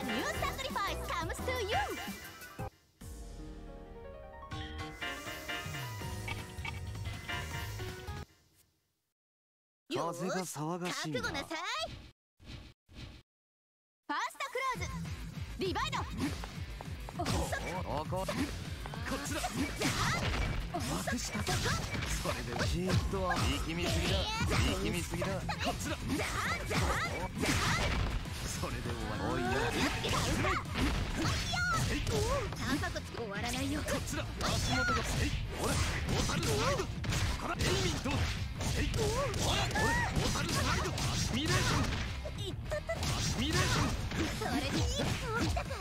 new sacrifice comes to you. 風が騒がしいな。 覚悟なさい。ファーストクローズリバイド。 こっちだ。まくした。それでじーっと力みすぎだ。力みすぎだ。こっちだ。それで終わり。おいや。 高くつ終わらないよ。 こっちだ。足元がほらモータルスライド。こらエイミンどうだ。ほらモータルスライド。アシミレーション。アシミレーション。 それでいい。起きたか。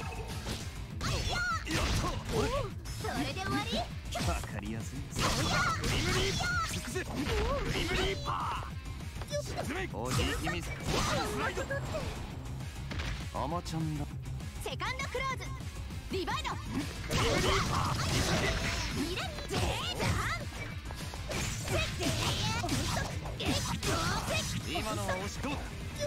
やった。 それで終わり。 わかりやすい。グリムリー尽くせ。グリムリーパー。沈め。おじいきみ。モータルスライド。アマちゃんだ。 セカンドクローズリバイド。 グリムリーパー。 ミレッジェー今のは押しどうだ。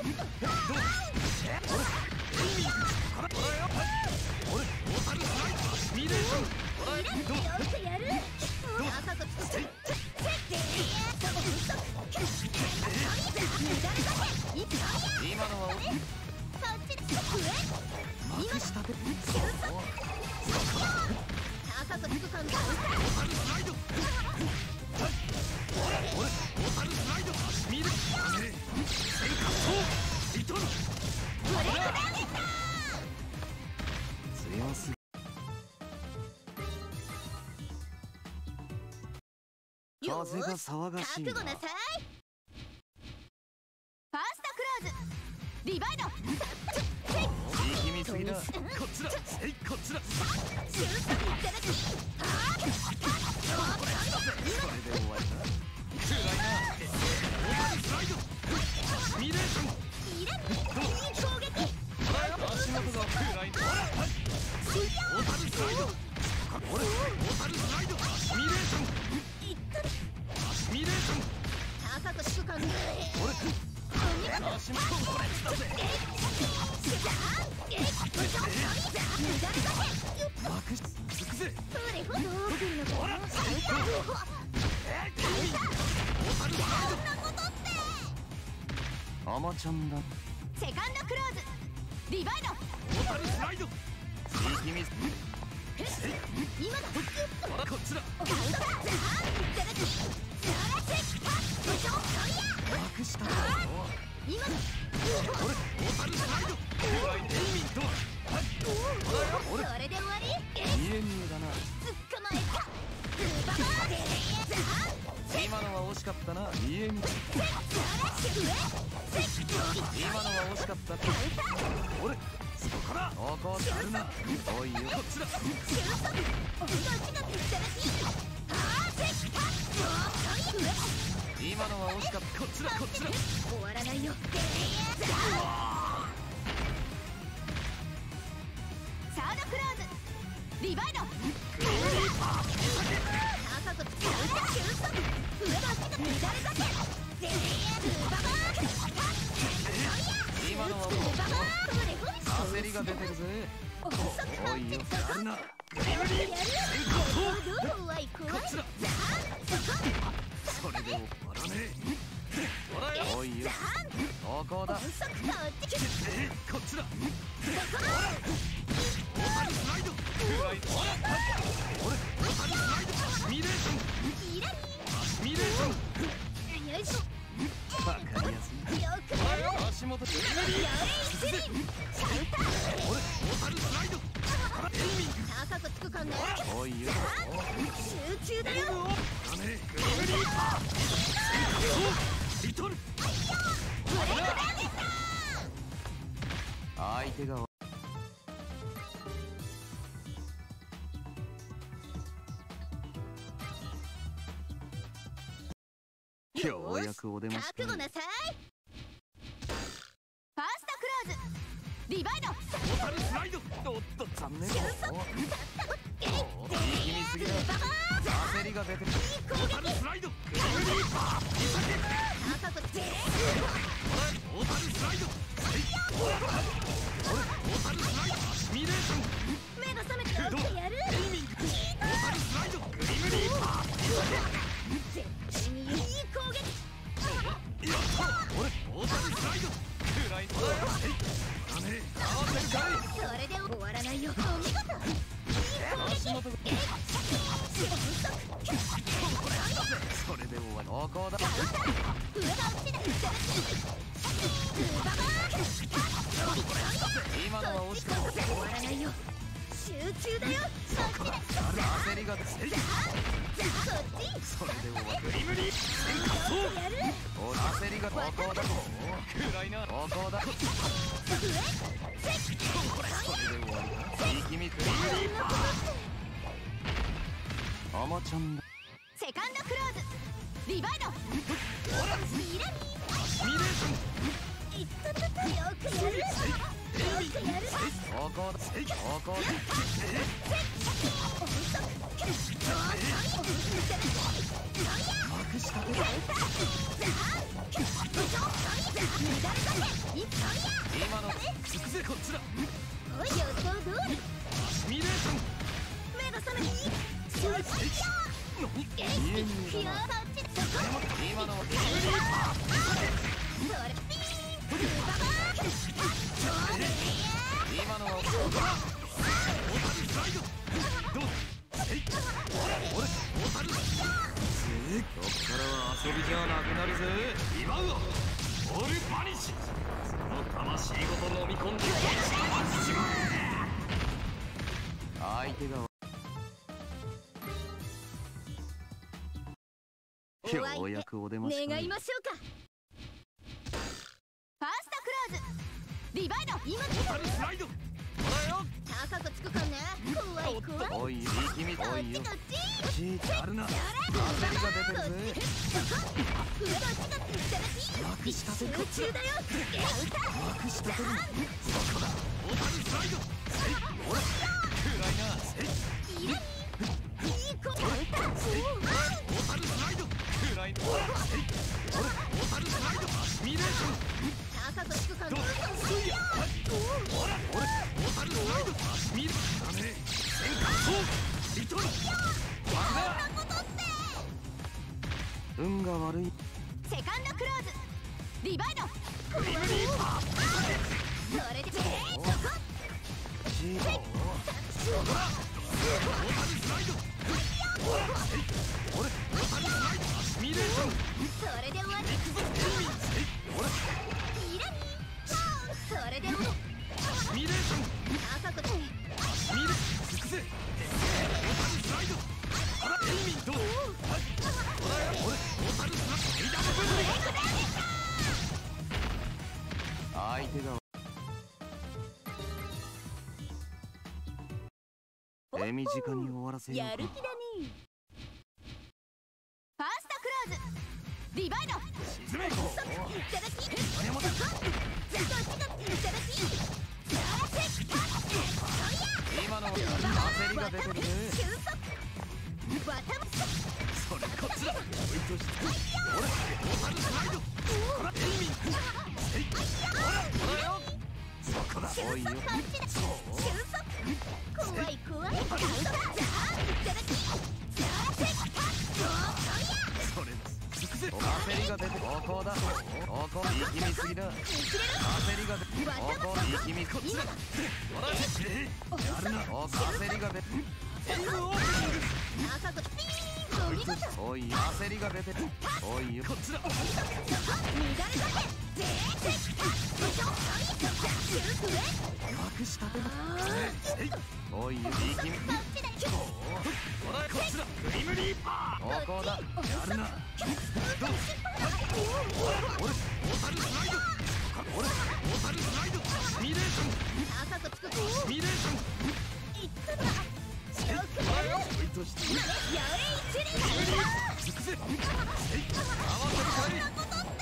今のはまくしたて。 高くつく感が強すぎ。風が騒がしいな。 覚悟なさい。ファーストクローズリバイド。 力みすぎだ。こっちだ。こっちだ。それで終わりだ。つらいな。モータルスライド。アシミレーション。 攻撃。 足元が暗いな。モータルスライド。モータルスライド。アシミレーション。アシミレーション。 高くつく感が足元これだぜ。まくし尽くせ。ほらアマちゃんだ。 セカンドクローズリバイド。 モータルスライド。力みす今だ。 こっちだ。まくした。 今だ。 モータルスライド。エイミンと。 それで終わり。 見え見えだな。 捕まえた。 今のは惜しかったな。見え見え。今のは惜しかった。俺そこからここをやるな。おいよ。こっちだ。今のは惜しかった。こっちだ。こっちだ。 終わらないよ。サードクローズリバイド。高くつく上ば足が乱れだけ。 今のはもう焦りが出てるぜ。おいよ。やるな。こっちだ。それで終わらねえ。おいよ。ここだ。こっちだ。モータルスライド。モータルスライド。アシミレーション。アシミレーション。わかりやすい。足元でモータルスライド。 高くつく感がおいよ。 集中だよ。 リトル。相手がようやくお出まし。 覚悟なさい。ファーストクローズリバイド。 モータルスライド。おっと残念。力みすぎだ。焦りりが出てる。 トータルスライド。グリムリーパー。赤くて。トータルスライド。トータルスライド。シミュレーション。目が覚めて起きてやる。エイミング。トータルスライド。グリムリーパー。絶対にいい攻撃。やった。俺トータルスライド。くらいだよ。ダメ。合わせるかい。それで終わらないよ。お見事。 足元がそれで終わり。おこだ。今のは惜しくも終わらないよ。集中だよ。 焦りが出てこっち。 それで終わり。グリムリーやる。 焦りがおこだ。暗いな。おこだ。それで終わり。いい君グリムリーパー。アマちゃんだ。 セカンドクローズ。リバイド。ミラミー。 シミュレーション。 いったたた。よくやる。よくやる。 おこだ。おこだ。まくしかける。今の尽くせこっちだ。 おい予想通り。 シミュレーション。 目が覚めて。今のは今のはこっからは遊びじゃなくなるぜ。 今はオールバニッシュ。その魂ごと飲み込んで相手がようやくお出まし。 願いましょうか。ファーストクローズ。リバイド。今トータルスライド。ほらよ。 高くつくかね。怖い怖い。 おいいい君おいよ。 こっち。 チーあるな。焦りが出てるぜ。まくしかける。 集中だよ。 まくしかける。 トータルスライド。 ほら暗いな。 いい子。 トータルスライド。 暗いな。 トータルスライド。シミュレーション。 高くつくかね。 トータルスライド。シミュレーション。ダメ。戦艦そうリトル。 運が悪い。 セカンドクローズ。リバイド。 グリムリーパー。 それでそこ。 チートータルスライド。トータルスライド。シミュレーション。 それで終わり。いらにそれで終わり。 シミュレーション。 高くて。 シミュレ尽くせ。トータルスライド。ほらエイミント。ほらよ。トータルスライド。エイダブル。 相手が手短に終わらせようか。 やる気だね。ファーストクローズ。リバイド。 沈めいこう。 いただき。 金本。 いただき。 今の焦りが出てるぜ。 収束。バタム。 それこっちだ。追いとして。ほらトータルスライド。ほらエイミン。ほらよ。そこだ。 おいよ。 収束。怖い怖い。いただき。 それ尽くせ。 焦りが出ておこだ。おこ力みすぎだ。焦りが出ておこ力み。 こっちだ。ほらやるな。 おこ焦りが出てエイムオープニング。 赤くピーン。お見事。 おい焦りが出ておいよ。 こっちだ。 乱れだまくしかける。 えい。 おいよ力み。 ほらこっちだ。グリムリーパー。 おこだ。 やるな。どう。俺トータルスライド。俺トータルスライド。シミュレーション。 赤くつく。 シミュレーション。 いっただ。よくほらよ。追いとして。 やれ一輪。 尽くせ。えい。合わせるかい。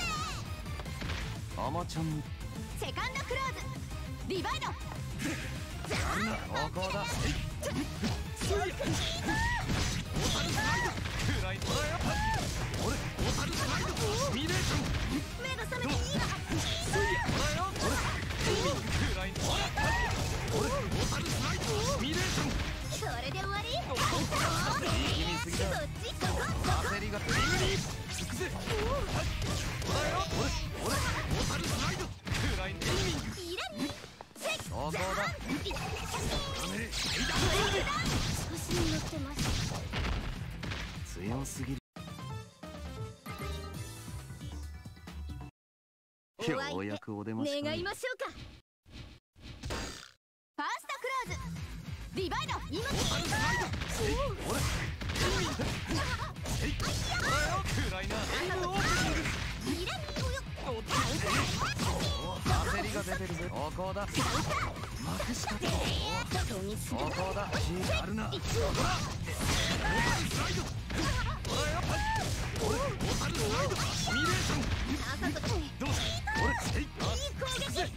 アマちゃんセカンドクローズ。リバイド。 おこだ。 トータルスライド。 だ。焦りがグリグリ尽くせ。ほらよ。俺モータルスライド。クライネーミング。 そこだ。 調子に乗ってます。 強すぎる。ようやくお出まし願いましょうか。ファーストクローズリバイド今モータルスライド。俺クライナーエイムオープニング。 焦りが出てるぜ。ここだ。まくしたと。ここだ。 あるな。ほらモータルスライド。俺モータルスライド。シミュレーション。どうした俺いい攻撃。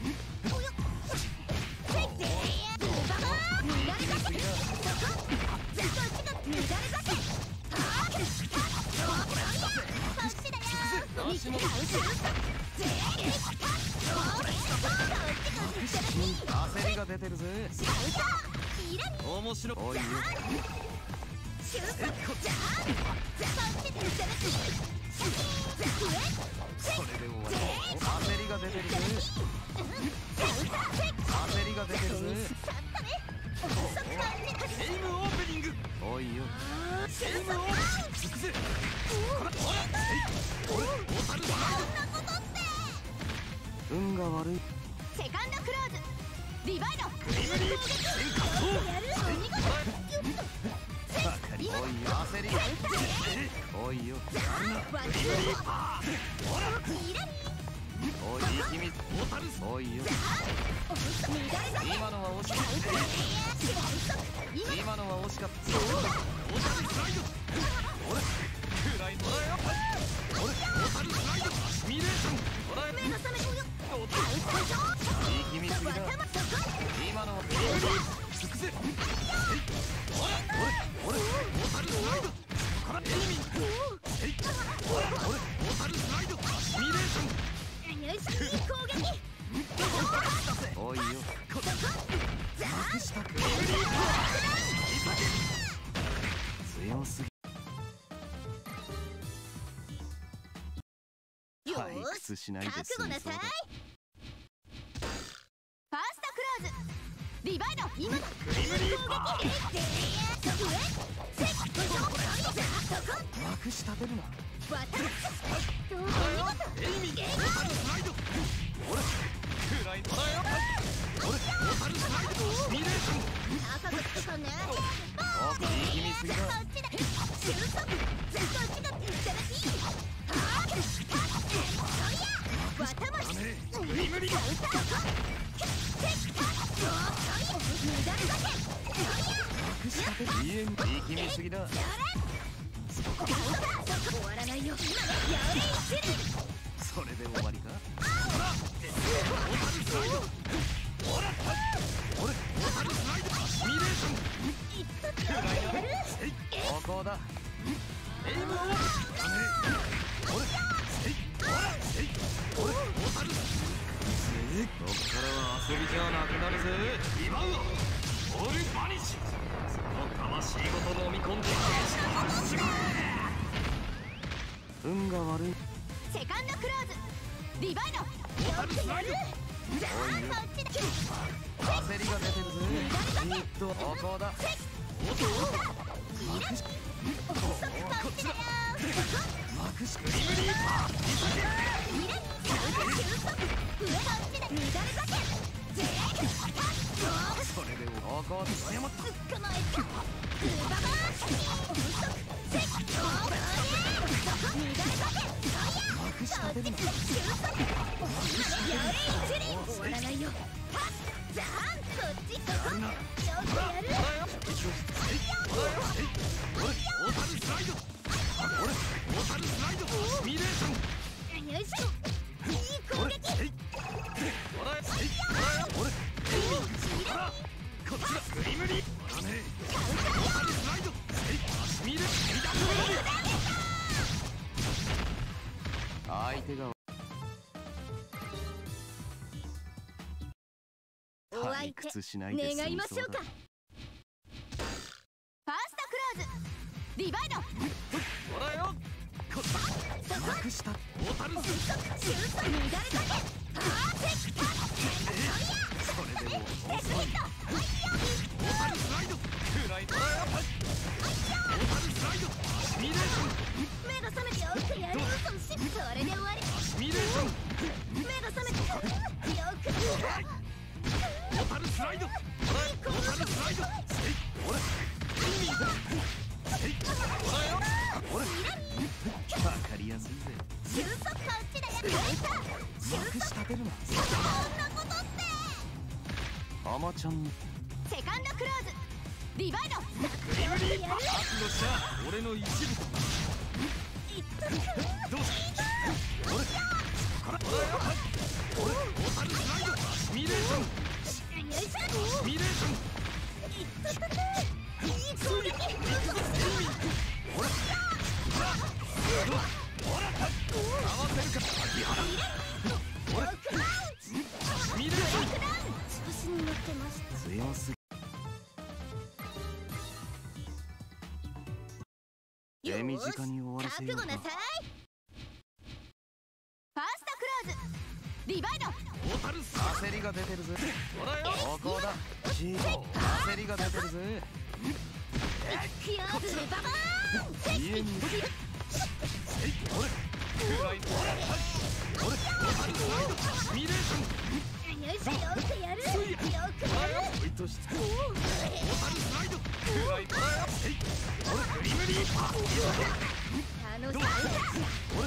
焦りが出てるぜ。 面白い。 おいよ。それで終わり。焦りが出てるぜ。焦りが出てるぜ。 エイムオープニング。 おいよ。 エイムオープニング。尽くせ。ほら俺モータルスライド。 運が悪い。 セカンドクローズリバイドグリムリー全滑走。 おいよ。焦り。おいよ。 グリムリーパー。ほらおいいい君。 モータルス。 おいよ。今のは惜しかった。今のは惜しかった。 モータルスライド。俺クライナーよ。俺モータルスライド。シミュレーション。ほら目が覚めるよ。 いい君すぎだ。今のはグリムリー尽くせ。俺モータルスライド。ほらエイミング。俺モータルスライド。シミュレーション。 よしいい攻撃。 おいよ。 まくしたグリムリーパー。 強すぎ。退屈しないで覚済み悟なさい。 そうだ。 ファーストクローズリバイド今だグリムリーパー。 まくし立てるな。 エイミング。モータルスライド。俺クライナーよ。俺モータルスライド。シミュレーション。 いい君すぎだ。 グリムリー。 いい君すぎだ。 終わらないよ。 それで終わりか。 モータルスライド。俺モータルスライド。シミュレーション。クライナー。 ここだ。 エイムオープ。俺モータルス。 こっからは遊びじゃなくなるぜ。 今はオールバニッシュ。その魂ごと飲み込んで消し去ってしまえ。 運が悪い。 セカンドクローズリバイドモータルスライド。 焦りが出てるぜ。ここだ。 こっちだ。 まくしグリムリーパー。 それでここだ。 誤ったまくし立てるな。 終わらないよ。ザーンこっちそこやるな。 ちょっとやる。 俺モータルスライド。俺モータルスライド。シミュレーション。 よいしょいい攻撃。 俺こっちだ。グリムリー。モータルスライド。シミュレーション。 相手がお相退手屈しないで済願いみそうだ。 ましょうか。ファーストクローズリバイドくしたトータルス終速乱れかけパーフェクトそれでも遅いトータルスライドくらいだトータルスライドシミュレーション目が覚めてよくやるそれで終わりシミュレーション目が覚めてよくトータルスライドトータルスライド俺俺わかりやすいぜ終速こっちだよまくし立てるなそんなことってアマちゃんセカンドクローズリバイドグリムリーパー覚悟した俺の一部とどうした俺トータルスライドシミュレーションよいしょシミュレーションいい攻撃ほら合わせるか秋原俺シミュレーション調子に乗ってました強すぎ手短に終わらせようか覚悟なさいファーストクローズリバイドトータルス焦りが出てるぜほらよここだシート焦りが出てるぜいくよズババーン家に俺トータルスライドシミュレーションよいしょよくやるよくやる追いとしつくトータルスライド俺グリムリーパー楽しい俺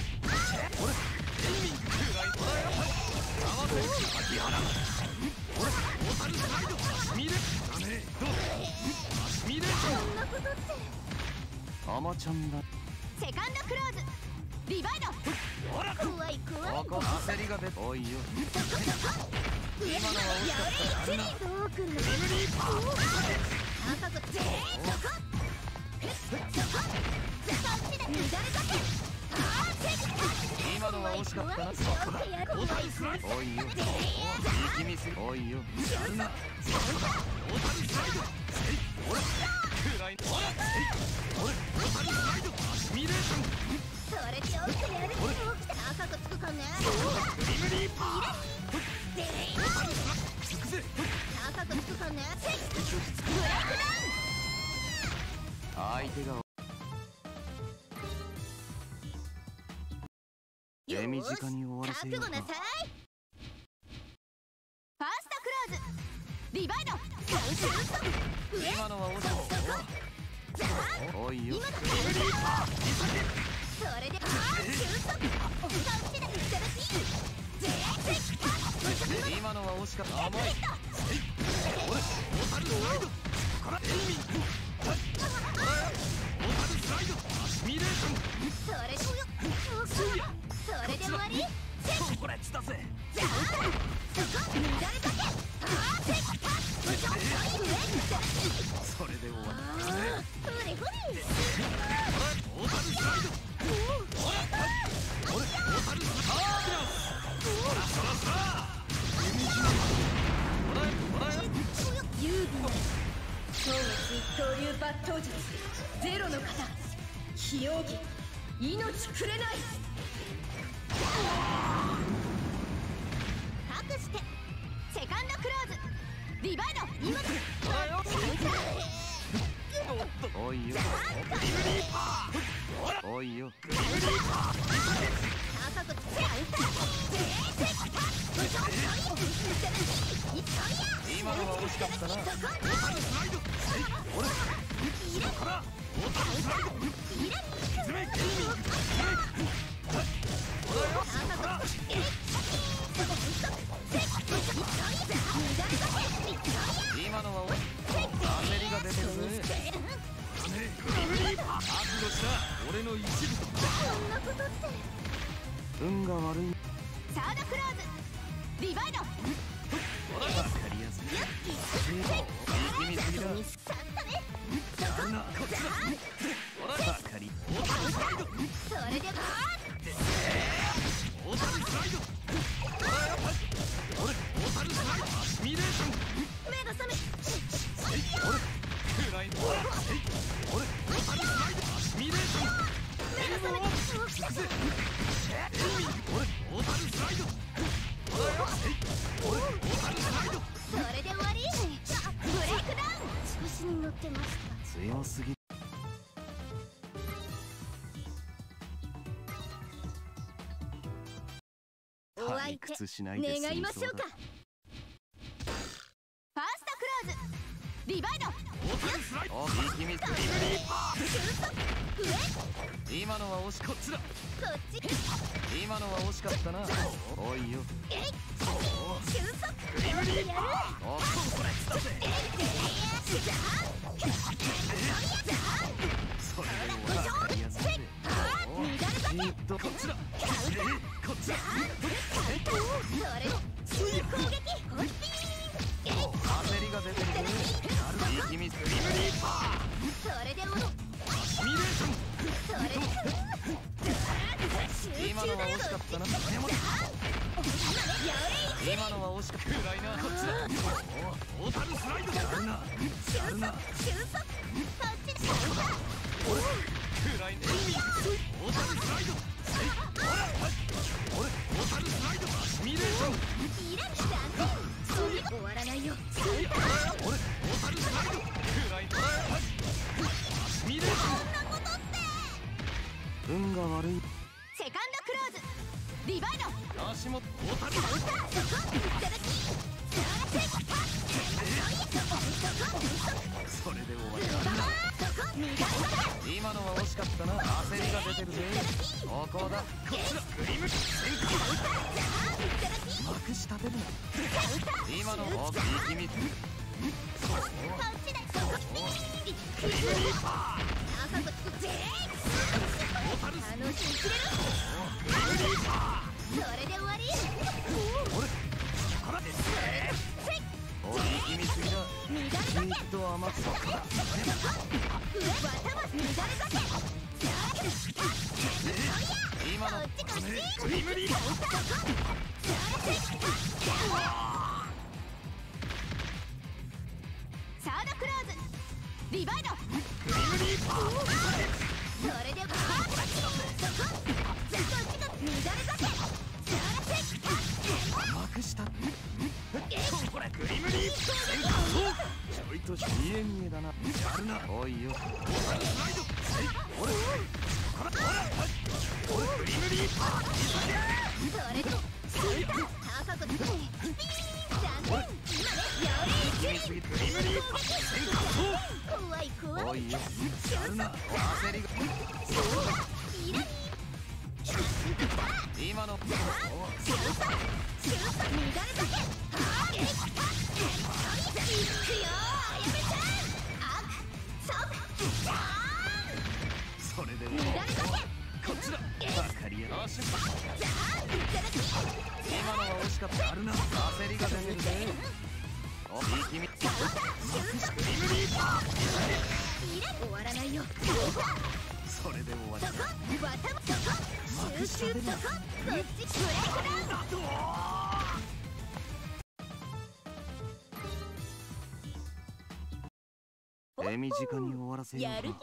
合わせる秋原俺トータルスライドシミュレーションだねどうシミュレーションそんなことってアマちゃんだセカンドクローズリバイドほら怖い怖いここ焦りが出ておいよ今のは惜しかったやりどうくんのグリムリーパー赤くてそこそこそっちで乱れかけパーフェクト今のは惜しかったなよくやるトータルスライドおいよ力みすぎおいよやるなトータルスライド俺くらい俺トータルスライドシミュレーションそれでよくやる赤くつくかねグリムリーパーつくぜ赤くつくかねブレイク相手が手ダウン短に終わらせようか覚悟なさいファーストクローズリバイド上今のは惜しかったおいよ今だそれで収束そっちでいただき今のは惜しかった甘い俺トータルスライドからエイミントータルスライドシミュレーションそれでそれで終わりこれつだぜじゃあそこ乱れかけパーフェクトそれで終わりふりふりトータルスライド俺トータルスライドそらそら遊戯の超一刀流抜刀術ゼロの型非容疑命くれない隠してセカンドクローズリバイド今だおいよおいよ赤くつけ今のは惜しかったな俺からトータルスライドズメイキ今のは焦りが出てるぜグリムリーパー覚悟した俺の一部とそんなことって運が悪いサードクローズリバイドわかりやすい力みすぎだミスったねやるなこっちだわかりトータルスライドそれでトータルスライド俺トータルスライドシミュレーション目が覚め俺くらい俺トータルスライドシミュレーション目が覚めつくぜ強すぎ。 お相手願いましょうか。ファーストクローズリバイド。 おいきみリブリーパー。今のは惜しかった。 こっち今のは惜しかったな。おいよ。 俊足リブリーパー。 おそれでも分かりやすいぜ。じっとこっちだ。こっちだ。 それ追攻撃焦りが出てるぜ。いい気味リブリーパー。 それでもシミュレーション。 それで今のは惜しかったな。今のは惜しかった。暗いな。こっちだ。オータルスライド。やるな。やるな。 俊足こっち暗いね。オータルスライド。オータルスライド。シミュレーション。 いらん残念終わらないよ。 オータルスライド。暗いね。シミュレーション。 そんなことって運が悪い。 セカンドクローズリバイド。 足元オータルスライド。 いただきそれで終わりだ。今のは惜しかったな。焦りが出てるぜ。ここだ。こっちだ。グリムまくし立てるな。今の大きい気味。リブリーパー。 それで終わり。 おい気味すぎだ。じっと甘くそこだ。今のグリムリーパー。 サードクローズリバイド。 グリムリーパー。 それでまくした。これグリムリーパー。ちょいと見え見えだな。やるな。おいよ。俺グリムリーパー。 それで高くつけ残念。 気味すぎ。グリムリーパー。 怖い怖い。 おいよ。やるな。焦りが。今のそれでこっちだ。わかりやすい。今のは惜しかった。あるな。焦りが出てるぜ。おいい気味。リムリーパー。 終わらないよ。 それで終わりだ。 こっちブレイクダウン。 手短に終わらせようか。 やる気だね。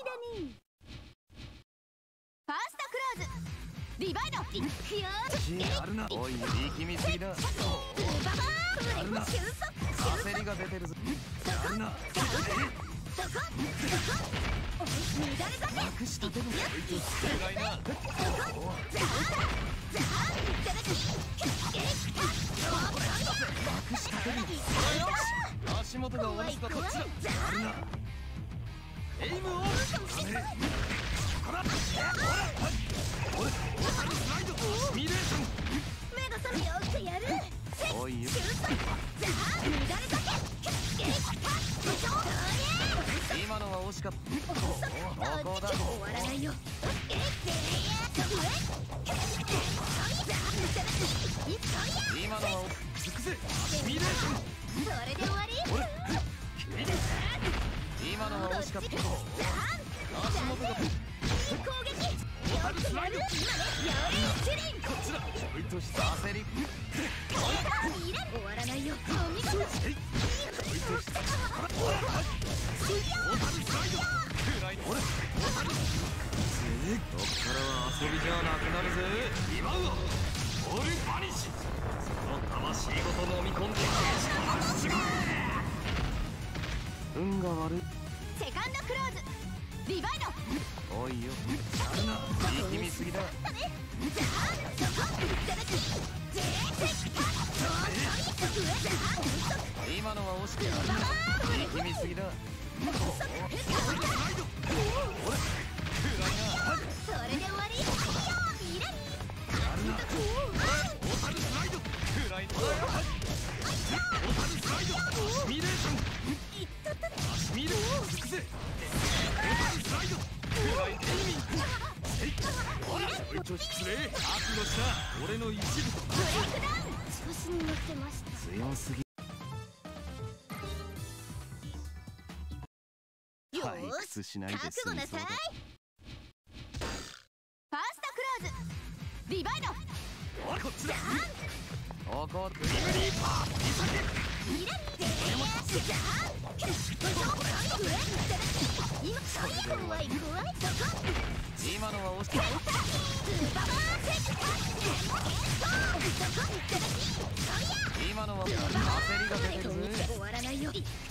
ファーストクローズリバイド。いくよ。 やるな。おいいい気味すぎだ。やるな。焦りが出てるぞ。やるな。まくし立てる。暗いな。まくし立てる。足元が悪かった。こっちだ。やるな。エイムオン。俺スライド。シミュレーション。 目が覚めよくやる。 おいよ。今のは惜しかった。ここだ。 終わらないよ。 今のは尽くせ。シミュレーション。 それで終わり。 今のは惜しかった。足元が攻撃。よくやる。こっちだ。ちょいとした焦り。 終わらないよ。お見事。 ちょいとした暗い。俺どっからは遊びじゃなくなるぜ。今はオールバニッシュ。その魂ごと飲み込んで消し飛ばしちまえ。運が悪い。 セセカンドクローズリバイドおいよやるな力みすぎだ今のは惜しくやるな力みすぎだそれで終わりイラリやるなオータルスライドくらいのオータルスライドアシミレーションアシミレーション尽くせオータルスライドくらいエイミンえいおらちょいちょ失礼覚悟した俺の一部ブレイクダウン調子に乗ってました強すぎよ退ーし屈しないで覚済み悟なさいそうだファーストクローズリバイドおこっちだおこグリムリーパーイラリ今怖い怖い今のは惜しく今のは焦りが出てるぜ終わらないよ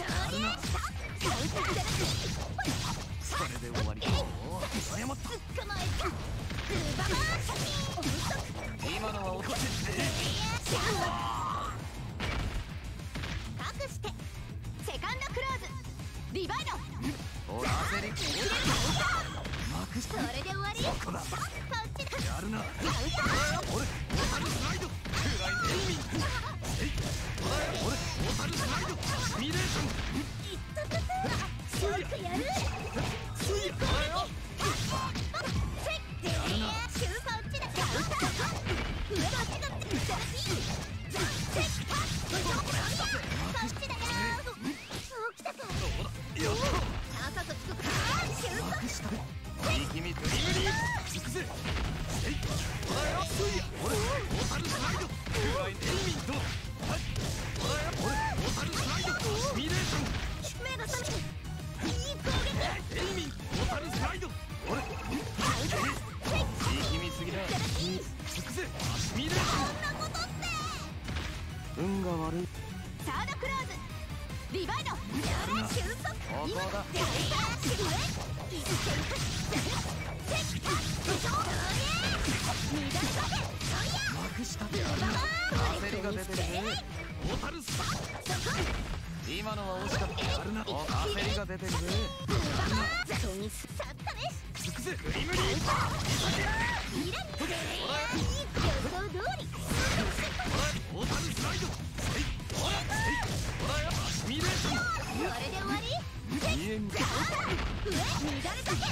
それで終わりか謝った今のは惜し隠してセカンドクローズリバイドお焦りまくしそれで終わりそこだこっちだやるな俺オータルスライドくらいエイミンえい俺オータルスライドアシミレーションいったたたよくやるついやシューパー落ちだ上が落ちだってこっちだよそうきたかよっ高くつくかシューパー力みグリムリー尽くせえいおらよついや俺オータルスライドくらいエイミンどうはい俺オータルスライドアシミレーション目が覚めるいい攻撃エイミンオータルスライド俺力みすぎだ尽くせアシミレーションそんなことって運が悪いサードクローズリバイド収束おこだまくしたってやるな焦りが出てるぜオータルス今のは惜しかったやるなお焦りが出てるぜ尽くせグリムリーパー予想通りオータルスライドえいおらえいおらよアシミレーションこれで終わり家に上乱れだけ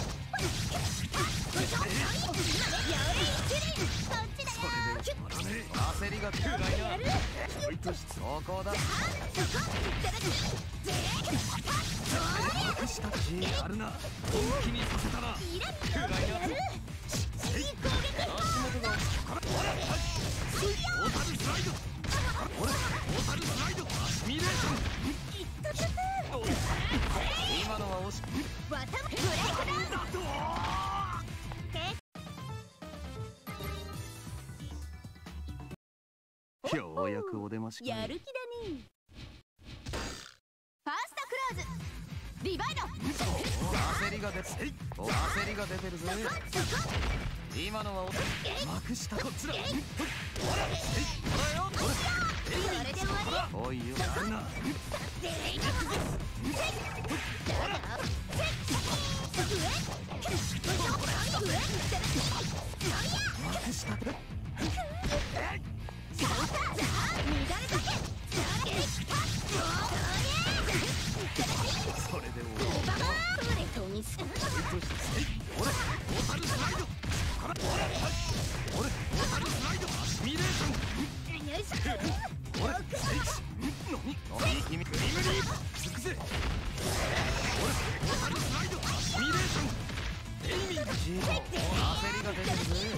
焦りが出るちょいとしそこだまくしたやるな本気にさせたなオータルスライド俺オータルスライドアシミレーション今のは惜しくブレイクダウンようやくお出ましかやる気だねファーストクローズリバイド焦りが出て焦りが出てるぜ今のはまくしたこっちだそれで終わりおいよやるなまくしたそれで終わり俺オータルスライド俺オータルスライドアシミレーション俺君グリムリー尽くせ俺オータルスライドアシミレーションエイミン焦りが出てるぜ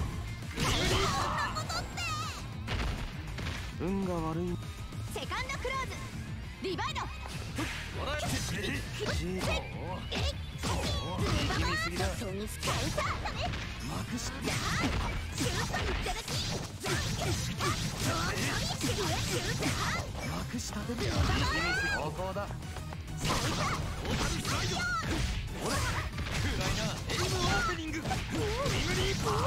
運が悪いセカンドクローズリバイド俺力みすぎだまくしまくしたで力みすぎここだオータルスライドほら暗いなエイムオープニンググリムリーパー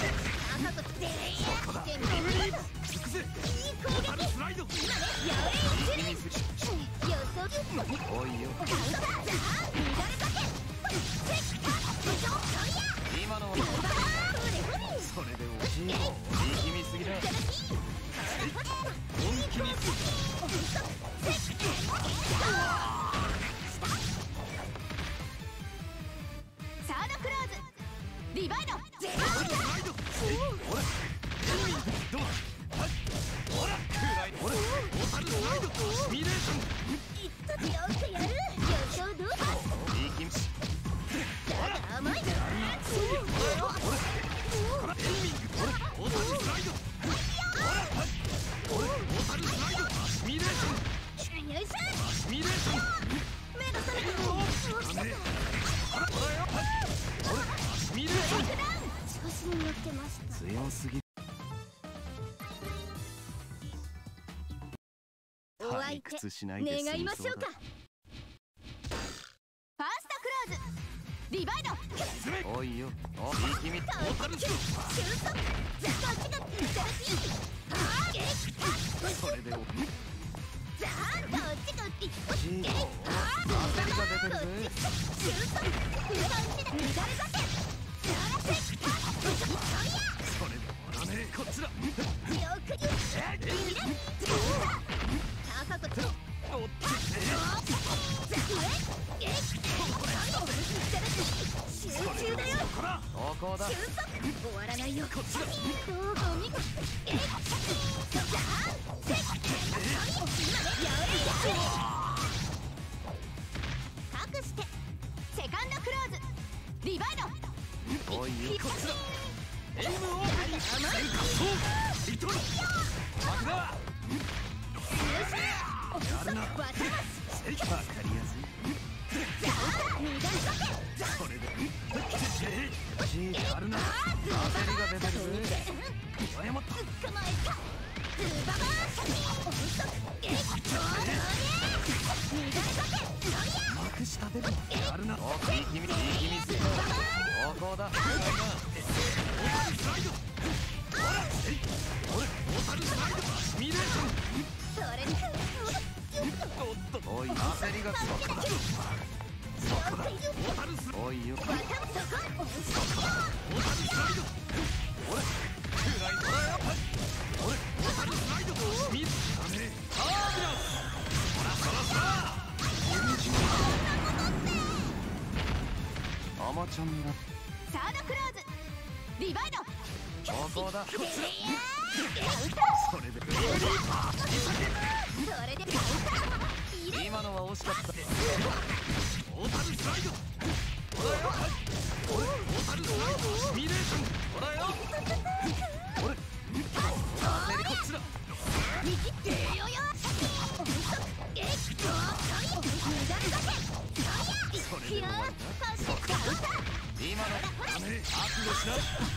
そこだグリムリーパー尽くせオータルスライドおいよ今のはそれで惜しい力みすぎだ本気にするサードクローズリバイドオータルスライドほらどうだほら暗いほらオータルスライドシミュレーションよくやる予想どうだ力み甘いぞほらエイミングほらオータルスライドほらオータルスライドシミュレーションよいしょシミュレーション目が覚めたほらほらよほらシミュレーション調子に乗ってました強すぎお相手退屈しないで済願いみそうだましょうかファーストクローズリバイドおいよお力みオータルスライそれで惜しい焦りが出てるぜそれでドだねこっちだおっここだ終わらないよこっちだどうぞ見隠してセカンドクローズリバイドおいよこっちだエイムオープニング戦火そうリトル負けだやるなわかりやすいそれでやるな焦りが出てるぜ謝ったまくし立てるやるなお力みすぎだここだオータルスライドほらオータルスライドシミュレーションおっとおい焦りが強くなるオータルスおいよオータルスライドほら暗いほらよオータルスライドシミュレーションダメタービランスほらそらそらアマちゃんだサードクローズリバイドここだそれでそれで今のは惜しかったオータルスライドほらよオータルスライドシミュレーションほらよ焦りこっちだそれでも終わりだ今のダメ覚悟しな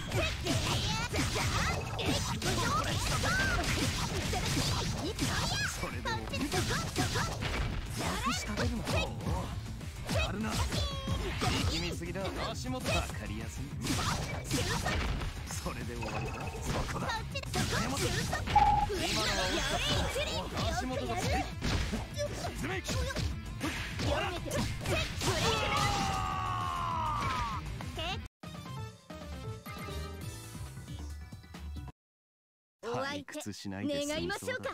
それでもまくし立てるのやるな力みすぎだ足元わかりやすいそれで終わりだそこだ謝った今のは惜しかった足元が強い沈めお相退手屈しないで済願いみそうだましょうかフ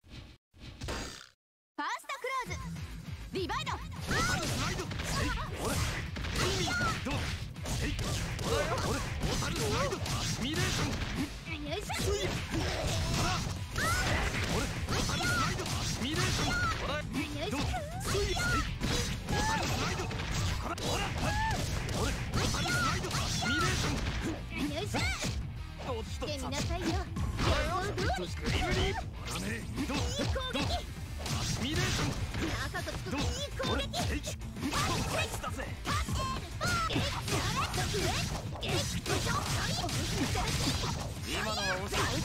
ァーストクローズリバイドオータルスライドほらエイミングどうほらよオータルスライドシミュレーションよいしょほらオータルスライドシミュレーションほらどうオータルスライドほらオータルスライドシミュレーションよいしょおっと来てみなさいよ予想通りグリムリーダメどうシミュレーション赤くつくどういい攻撃こいつだぜ今のは惜しかった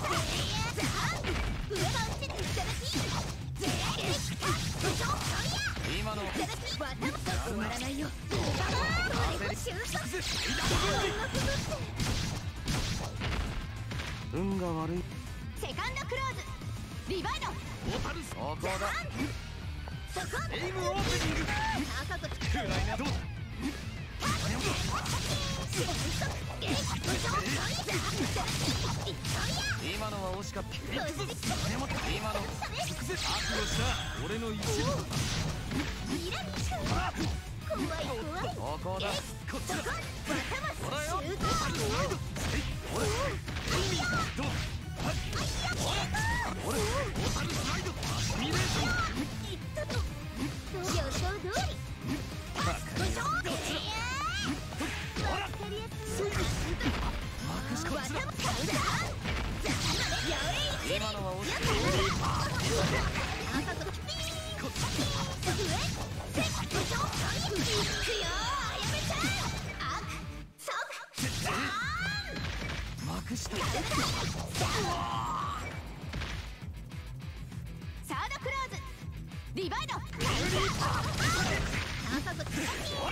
今のは終わらないよ。 運が悪い。 セカンドクローズリバイドオタルスそこだ。 そこエイムオープニング赤くクライナどうだ今のは惜しかった。 今の悪用した俺の一部怖い怖いここだ。 こっちだ頭ほらよシュートオタルスライド俺エイミングどうだ俺オタルスライドアシミレーションいったと予想通りわかりやすい頭カウンター今のは惜しかっ赤とピーン上セットいくよやめちゃうアクソクた。まくした。 サードクローズリバイド赤とピーン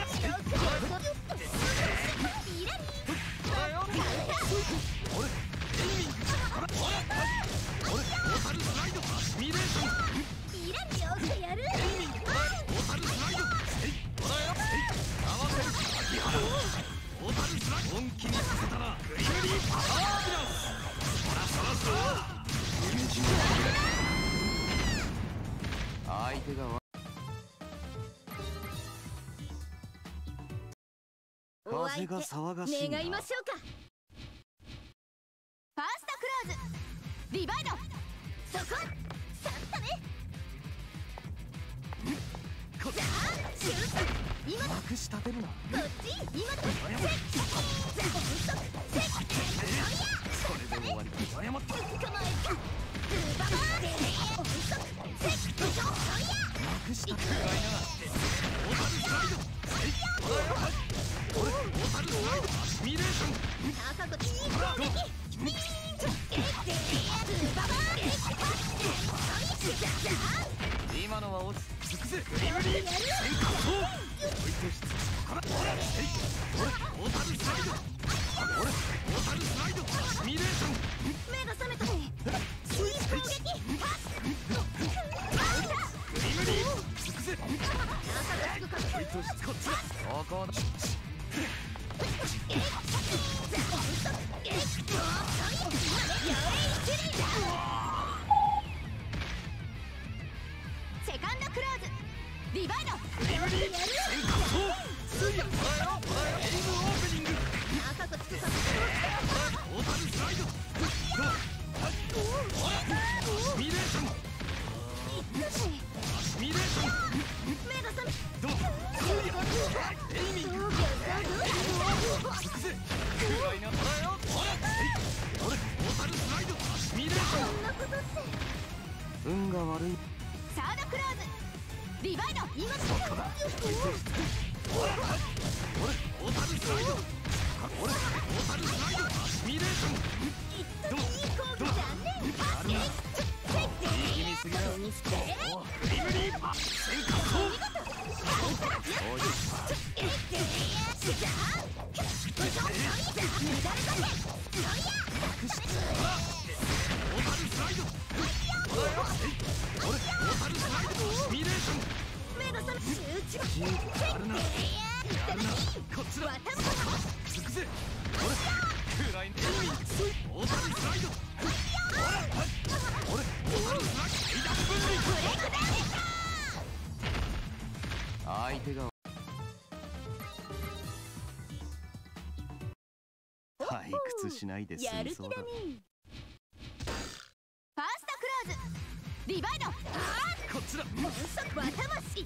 本気にさせたなグリムリーパワービランスそらそらそら相手が風が騒がしいな。 願いましょうか。ファーストクローズリバイドそこさったねシュート今だまくし立てるな。 こっち今だセッこれで終わり。 謝った捕まえたババーセットまくしたてる。 オタルスライド俺オタルスライドアシミレーション赤といい攻撃ビーンとババー今のは落ち。 尽くせグリムリー戦艦砲追いとしつつこらオタルスライド俺オタルスライドアシミレーション目が覚めたね追攻撃グリムリー尽くせ赤がつくか追いとしつこっちだここだ。 セカンドクローズリバイドグリムリー戦艦砲エイムオープニング赤とつくかオタルスライドアシミレーションアシミレーション目が覚めどうエイミング尽くせクライナトラよ俺オタルスライドアシミレーションそんなことって運が悪い。 サードクローズリバイド今だ俺オタルスライド俺オタルスライドアシミレーションいい攻撃だねいい気味すぎだ。 グリムリーパー戦艦砲オタルスライド俺オタルスライドアシミレーション目が覚め集中やるなこっちだ尽くせ俺クラインエイミンオタルスライド俺オタルスライドダブル分離相手が退屈しないで済やる気みそうだ。 だねファーストクローズリバイドこっちだ音速頭し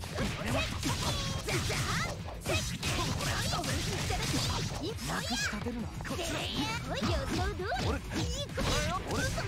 まくし立てるな。 こっちだ予想通り俺いい攻撃俺オタルス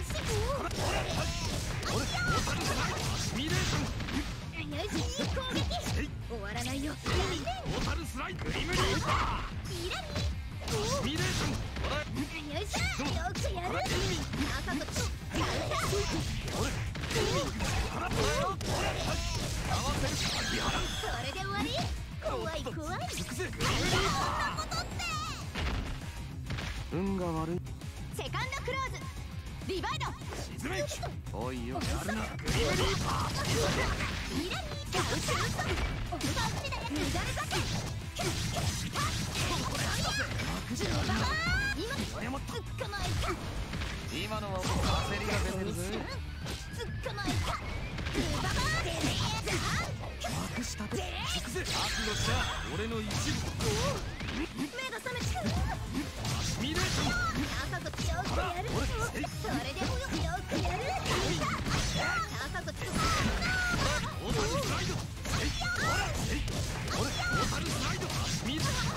ライドアシミレーションいい攻撃終わらないよオタルスライドグリムリーパーいらにアシミレーション俺よいしょよくやる赤とカウンター俺エイミング合わせるそれで終わりド怖い。 尽くせ。 運が悪い。 セカンドクローズリバイド沈め。 おいよ。 やるな。グリムリーパー。 ミラミーガウシュートこっちだよ。乱れ酒今謝っ捕まえた。 今のは焦りが出てるぜ。 捕まえた。ババーデレージャ隠したて。 尽くせ。悪の者俺の一部。 目が覚めてくる。 アシミレーション。 朝こっちよくやる。それでよくやる。朝こっちオータルスライド。オータルスライド。アシミレーション。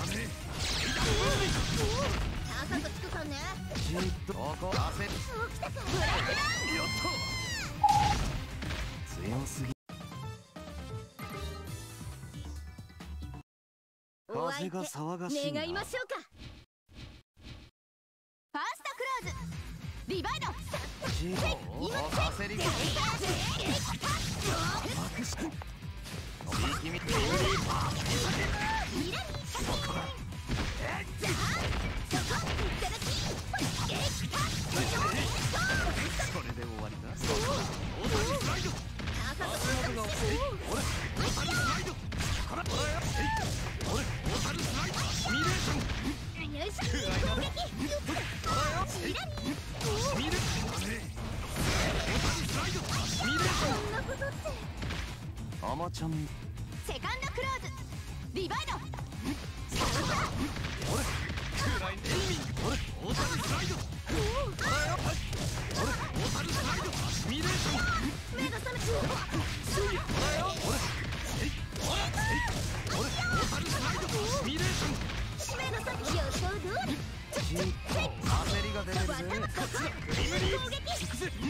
朝こっちかね。 じっとここ焦り。 起きたか。ブラックダウン。 やった。 強すぎ。風が騒がしいな。 願いましょうか。ファーストクローズリバイドじっと焦りが。隠して。力み。 ミラミーシャキーンじゃあそこいただきそれで終わりだ。 オータルスライド。 朝こっちオータルスライド。オータルスライド。アシミレーション。 よいしょ攻撃ミラミーアシミレーション。オータルスライド。アシミレーション。 そんなことってアマちゃん。 セカンドクローズリバイドクライエイミング。オータルスライド。オータルスライド。アシミレーション。 目が覚めてオータルスライド。アシミレーション。 目が覚め予想通りじっと焦りが出てるぜ。 頭そこ攻撃尽くせ。 それで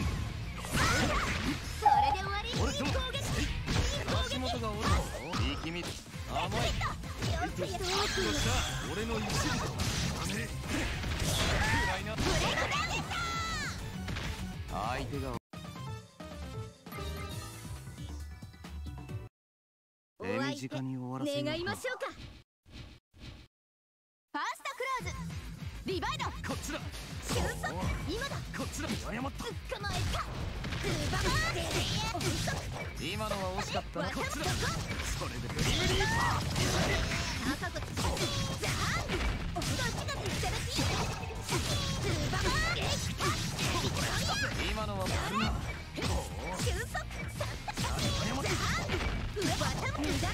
終わり攻撃足元がおるぞ。力み。甘い。 俺の一部だ。ダメ。クライナ。 ブレイクダウンでした相手が手短に終わらせる。 願いましょうか。ファーストクローズリバイドこっちだ。 収束今だこっちだ。謝った。 捕まえたババーデレー今のは惜しかったな。 こっちだそれでグリムリーパー。 朝こっちじゃあどっちがいただきババーデレー今のはやるな。 収束さったじゃあ上頭乱れ酒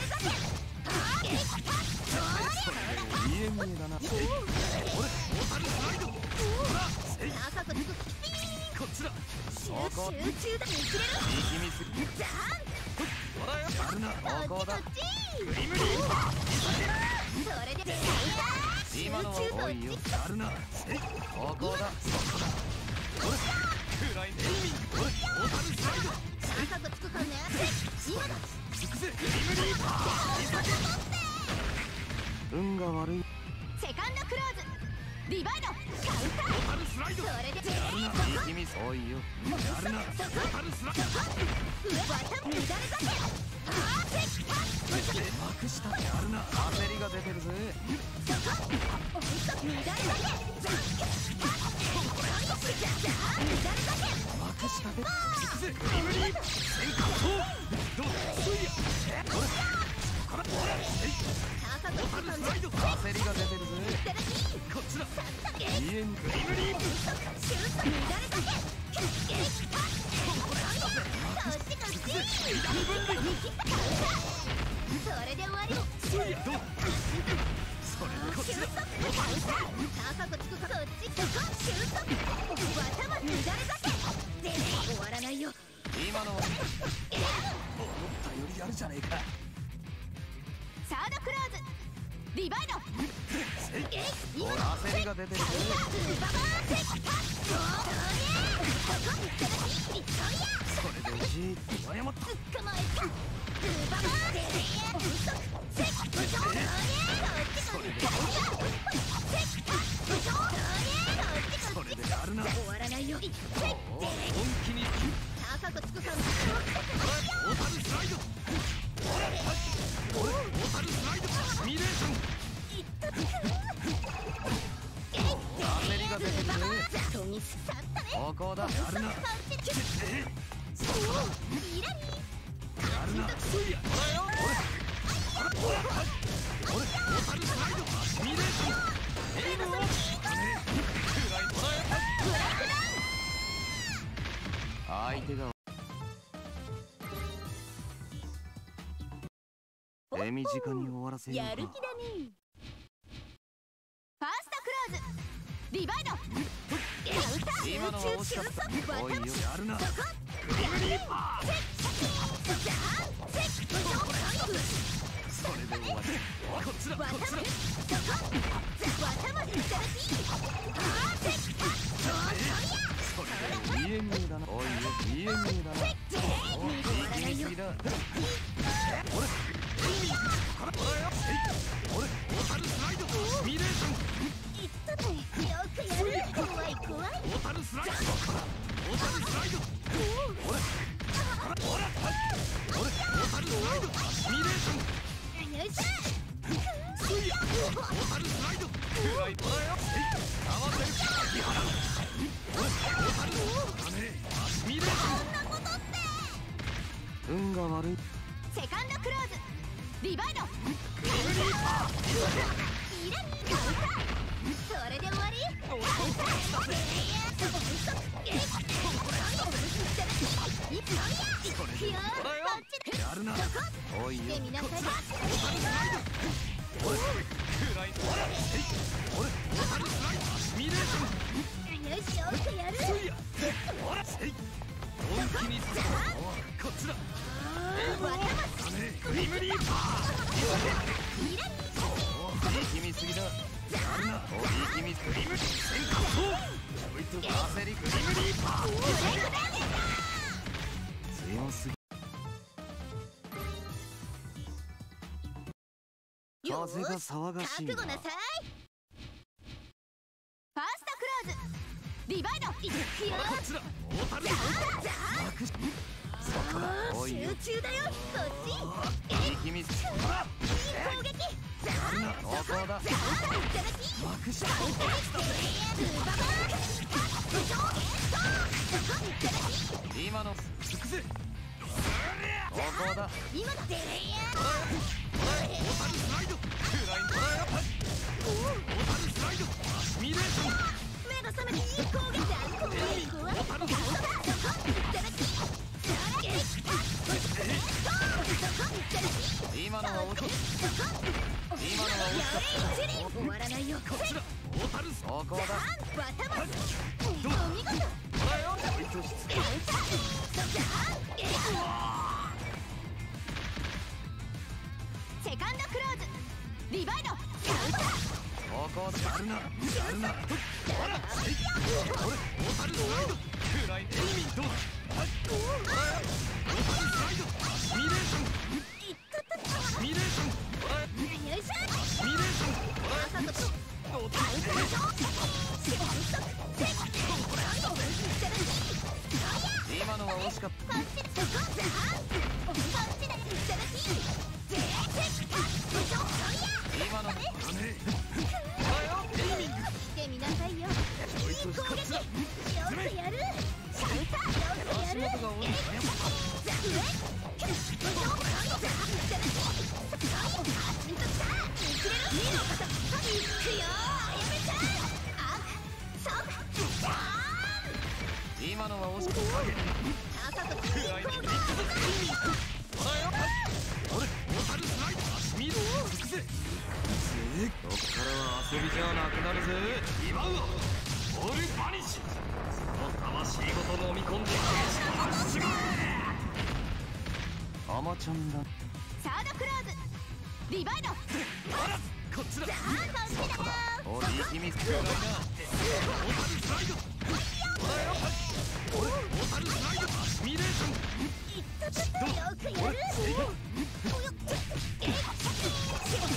見え見えだな。 オータルスライド。 朝こっちピーンこっちだ。 集中だに切れる力みすぎ。 じゃほらやるな。 あこっちグリムリーパー。 それで今のは多いよ。 やるな。 ここだ。 クライエイミング。オータルスライド。 朝こっちかね今だ尽くせ。グリムリーパー。 運が悪い。 セカンドクローズリバイドカウンターオータルスライド。 それで力み多いよ。 やるな。オータルスライド。 上頭乱れ酒パーフェクトまくした。 やるな。 焦りが出てるぜ。 乱れ酒まくしたて。 尽くせ。グリムリーパー。先行どう。 朝こっちかねスライド。 焦りが出てるぜ。 こっちだ。 見えん。 グリムリーパー。 収束乱れ酒それで終わりどう。それでこっちだ。 朝こっちこっち収束頭乱れ酒終わらないよ今のは思ったよりやるじゃねえか。 サードクローズリバイド焦りが出てるぜ。それでじーっと謝った。 捕まえたそれでやるな。 終わらないよ本気に。 朝こっちこそオータルスライド。オータルスライド。アシミミレーション焦りが出てるぜ。 トミスさったね。 ここだ。 やるなイラニやるなそうや俺トータルスライドミレーションエイムを相手が手短に終わらせようか。 やる気だね。ファーストクローズリバイド今のは惜しかった。おいよ。 やるなグリグリーパーそれで終わりこっちだこっちだいい演技だな。おいよ、いい演技だな。いい気味すぎだ。 俺トータルスライドミレーション怖い怖い。 トータルスライドトータルスライド俺トータルスライドミレーションよいしょ。 トータルスライドくらいトライ合わせる秋原俺トータルミレーション運が悪い。 セカンドクローズリバイドグリグリーパーイラニーカウンター。それで終わり。 やるなおいよ。 見なさい。 俺くらい俺トータルスライドミレーションよしよくやる。 そうやほらせい本気にするこっちだグリムリーパーいい気味すぎだ。 やるなおいい気味すぎ。 グリム戦艦そうちょいと焦りグリムリーパー強すぎ。風が騒がしいな。 覚悟なさい。ファーストクローズリバイドいくよ。 こっちだトータルおいよ。 集中だよこっち。 いい気味すぎ。 攻撃ここだ。 幕下今のつくぜここだ。 今だ。 トータルスライドクライントライアップトータルスライドミレーション目が覚めていい攻撃だ。怖い怖い。 トータル今のは落ち。今のは落ちた。 終わらないよ。 こっちだトータルスここだ。 バタマスお見事。 こいつをしつけセカンドクローズリバイドここだ。 やるなやるなほら俺トータルスライドクラインエイミンどうだトータルスライドミレーションミレーションよいしょ。 ミレーショントータル今のは惜しかった。今のエイミングしてみなさいよ。いい攻撃よくやる。シャウターよくやる。 足元が多い。今のは惜しかった。 俺トータルスライドミレーションつくぜこっからは遊びじゃなくなるぜ。 今はオールバニッシュその魂ごと飲み込んで消しまアマちゃんだ。 サードクローズリバイドこっちだおいい気味すぎるな。 トータルスライド俺トータルスライドミレーションよくやる。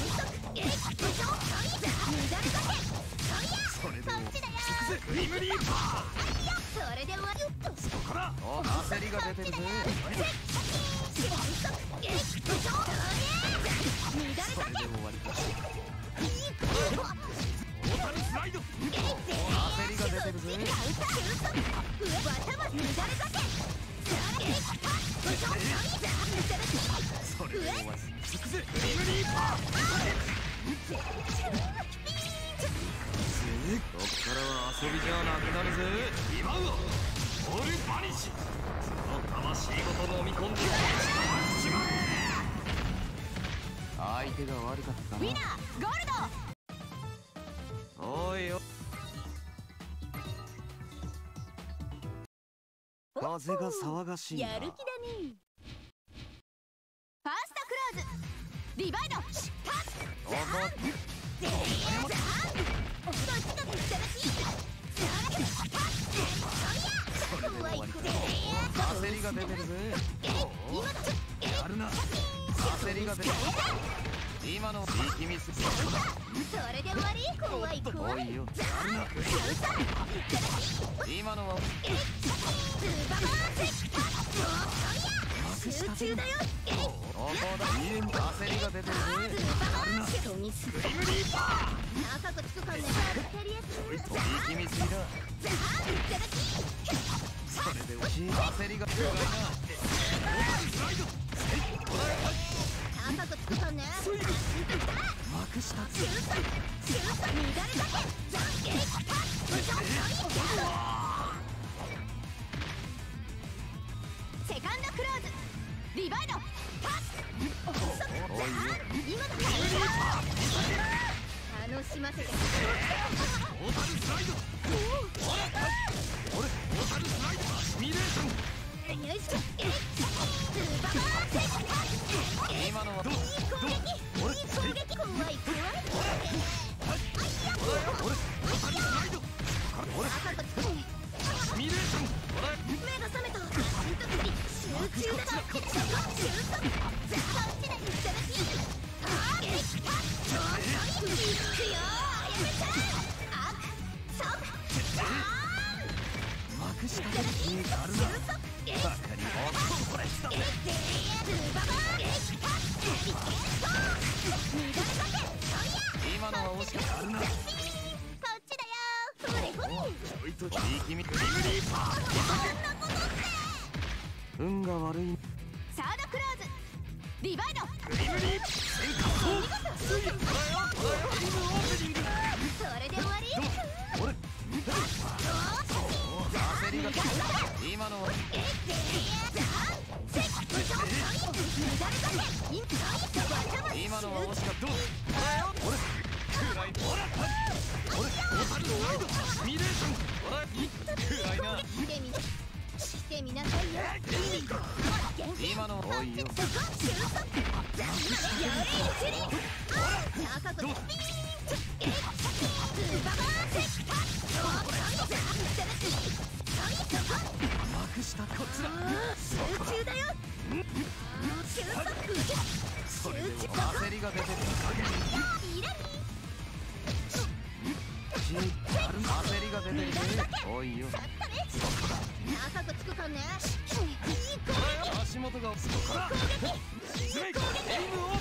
それでもつくぜグリムリーパそれで終わりそこだ。 お焦りが出てるぜ。それで終わりか。 トータルスライド。 焦りが出てるぜ。それで終わり。 尽くせグリムリーパー。 こっからは遊びじゃなくなるぜ。 今はオールバニッシュ。その魂ごと飲み込んでしまえ。 相手が悪かったな。 ウィナーゴールド。 おいよ。風が騒がしいな。 やる気だね。ファーストクローズリバイド。 おこ焦りが出てるぜ。 やるな。 焦りが出てる。今の力みすぎ。 それで終わり。怖い怖い。 おいよ。今のは集中だよ。 おこだ。焦りが出てるぜ。 人にする。 グリムリーパ長くつくかね。やりやすい。 力みすぎだ。それで焦りが出てるな。 長くつくかね。 まくしたぜ。 乱れだけ。セカンドクローズリバイド。 おいよ。 今だ。楽しませて。 トータルスライド。トータルスライド。アシミレーション。 よいしょ。 今のはいい攻撃怖い怖い。 アシミレーション。 目が覚めた。集中だ。 まくしたぜ。バカにこれしたぜ。今のは惜しかったな。 こっちだよ。ほれほれ。 ちょいと力み。 グリムリーパー。 運が悪い。 サードクローズリバイド。 グリムリーパー。戦火そう。ゲームオープニング。 それで終わり。 焦りが出てる。今のは今のは惜しかった。 してみなさいよ。 今のおいよ。まくしたこっちだ。 集中だよ。 それで焦りが出てる。焦りが出てるぜ。おいよ。 長くつくかね。 足元がそこから。 エイムオン。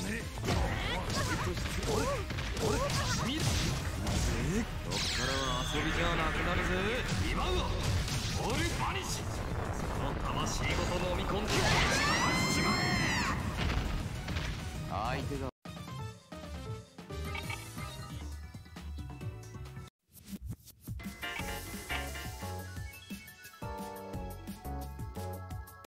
こっからは遊びじゃなくなるぜ。 今はオールバニッシュ。その魂ごと飲み込んでしまえ。 相手が